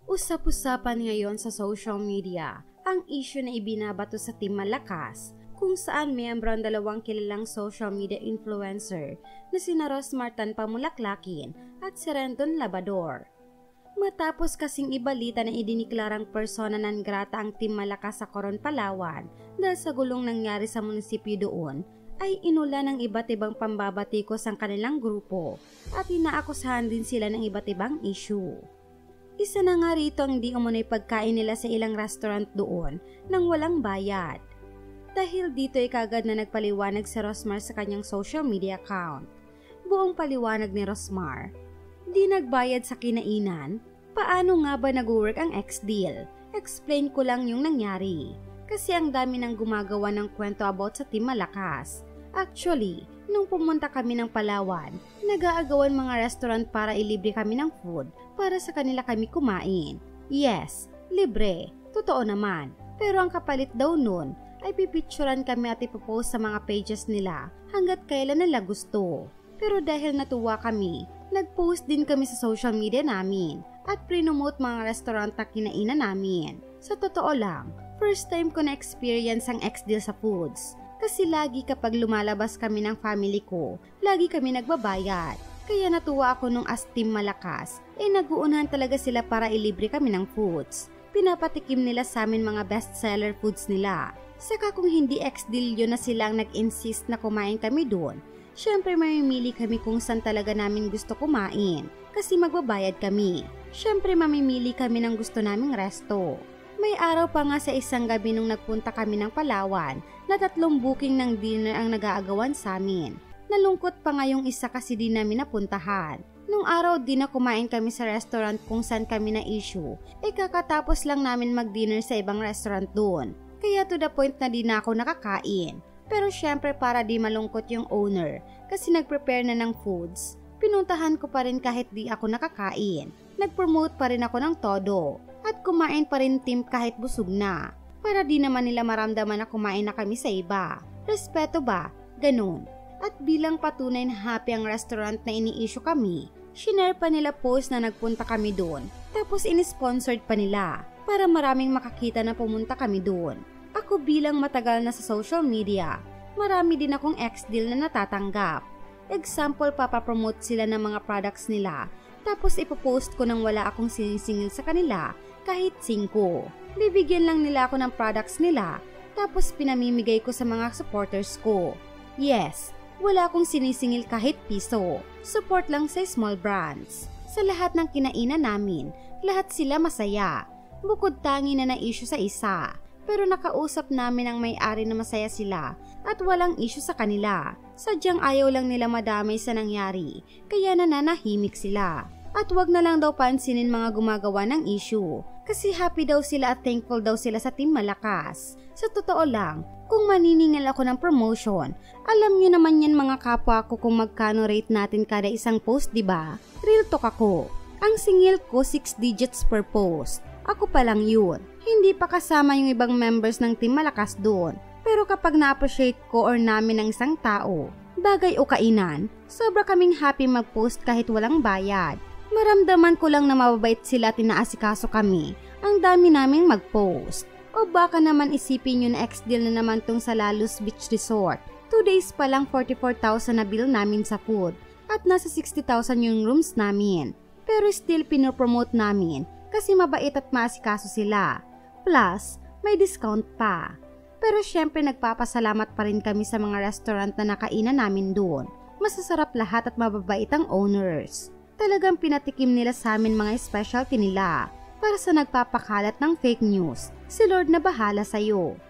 Usap-usapan ngayon sa social media ang issue na ibinabato sa Team Malakas kung saan miyembro ang dalawang kilalang social media influencer na sina Rosmar Tan Pamulaklakin at si Rendon Labador. Matapos kasing ibalita na idiniklarang persona non grata ang Team Malakas sa Coron, Palawan dahil sa gulong nangyari sa munisipyo doon, ay inula ng iba't ibang pambabatikos ang kanilang grupo at inaakusahan din sila ng iba't ibang issue. Isa na nga rito ang di umunoy pagkain nila sa ilang restaurant doon nang walang bayad. Dahil dito ay kagad na nagpaliwanag si Rosmar sa kanyang social media account. Buong paliwanag ni Rosmar, di nagbayad sa kinainan, paano nga ba nag-work ang ex-deal? Explain ko lang yung nangyari. Kasi ang dami nang gumagawa ng kwento about sa Team Malakas. Actually, nung pumunta kami ng Palawan, nag-aagawan mga restaurant para ilibre kami ng food para sa kanila kami kumain. Yes, libre, totoo naman. Pero ang kapalit daw nun ay pipicturan kami at ipopost sa mga pages nila hanggat kailan nila gusto. Pero dahil natuwa kami, nag-post din kami sa social media namin at prinomote mga restaurant na kinainan namin. Sa totoo lang, first time ko na-experience ang ex-deal sa foods. Kasi lagi kapag lumalabas kami ng family ko, lagi kami nagbabayad. Kaya natuwa ako nung as Team Malakas, nag-uunahan talaga sila para ilibre kami ng foods. Pinapatikim nila sa amin mga bestseller foods nila. Saka kung hindi ex-deal yun na silang nag-insist na kumain kami doon, syempre mamimili kami kung saan talaga namin gusto kumain. Kasi magbabayad kami. Syempre mamimili kami ng gusto naming resto. May araw pa nga sa isang gabi nung nagpunta kami ng Palawan na 3 booking ng dinner ang nag-aagawan sa amin. Nalungkot pa nga yung isa kasi di namin napuntahan. Nung araw din na kumain kami sa restaurant kung saan kami na issue, kakatapos lang namin mag-dinner sa ibang restaurant doon. Kaya to the point na di na ako nakakain. Pero syempre para di malungkot yung owner kasi nag-prepare na ng foods, pinuntahan ko pa rin kahit di ako nakakain. Nag-promote pa rin ako ng todo. At kumain pa rin team kahit busog na. Para di naman nila maramdaman na kumain na kami sa iba. Respeto ba? Ganun. At bilang patunay na happy ang restaurant na ini-issue kami, shinare pa nila post na nagpunta kami doon. Tapos in-sponsored pa nila para maraming makakita na pumunta kami doon. Ako bilang matagal na sa social media, marami din akong ex-deal na natatanggap. Example, papapromote sila ng mga products nila. Tapos ipopost ko nang wala akong sinisingil sa kanila kahit 5. Bibigyan lang nila ako ng products nila tapos pinamimigay ko sa mga supporters ko. Yes, wala akong sinisingil kahit piso. Support lang sa small brands. Sa lahat ng kinainan namin, lahat sila masaya. Bukod tangi na na-issue sa isa. Pero nakausap namin ang may-ari na masaya sila at walang issue sa kanila. Sadyang ayaw lang nila madamay sa nangyari, kaya nananahimik sila. At wag na lang daw pansinin mga gumagawa ng issue, kasi happy daw sila at thankful daw sila sa Team Malakas. Sa totoo lang, kung maniningil ako ng promotion, alam nyo naman yan mga kapwa ko kung magkano rate natin kada isang post, diba? Real talk ako. Ang singil ko 6 digits per post. Ako pa lang yun. Hindi pa kasama yung ibang members ng Team Malakas doon. Pero kapag na-appreciate ko or namin ng isang tao, bagay o kainan, sobra kaming happy mag-post kahit walang bayad. Maramdaman ko lang na mababait sila at inaasikaso kami. Ang dami naming mag-post. O baka naman isipin nyo na ex-deal na naman tong sa Lalus Beach Resort. 2 days pa lang 44,000 na bill namin sa food. At nasa 60,000 yung rooms namin. Pero still pinopromote namin kasi mabait at maasikaso sila. Plus, may discount pa. Pero syempre nagpapasalamat pa rin kami sa mga restaurant na nakainan namin doon. Masasarap lahat at mababait ang owners. Talagang pinatikim nila sa amin mga specialty nila. Para sa nagpapakalat ng fake news, si Lord na bahala sa'yo.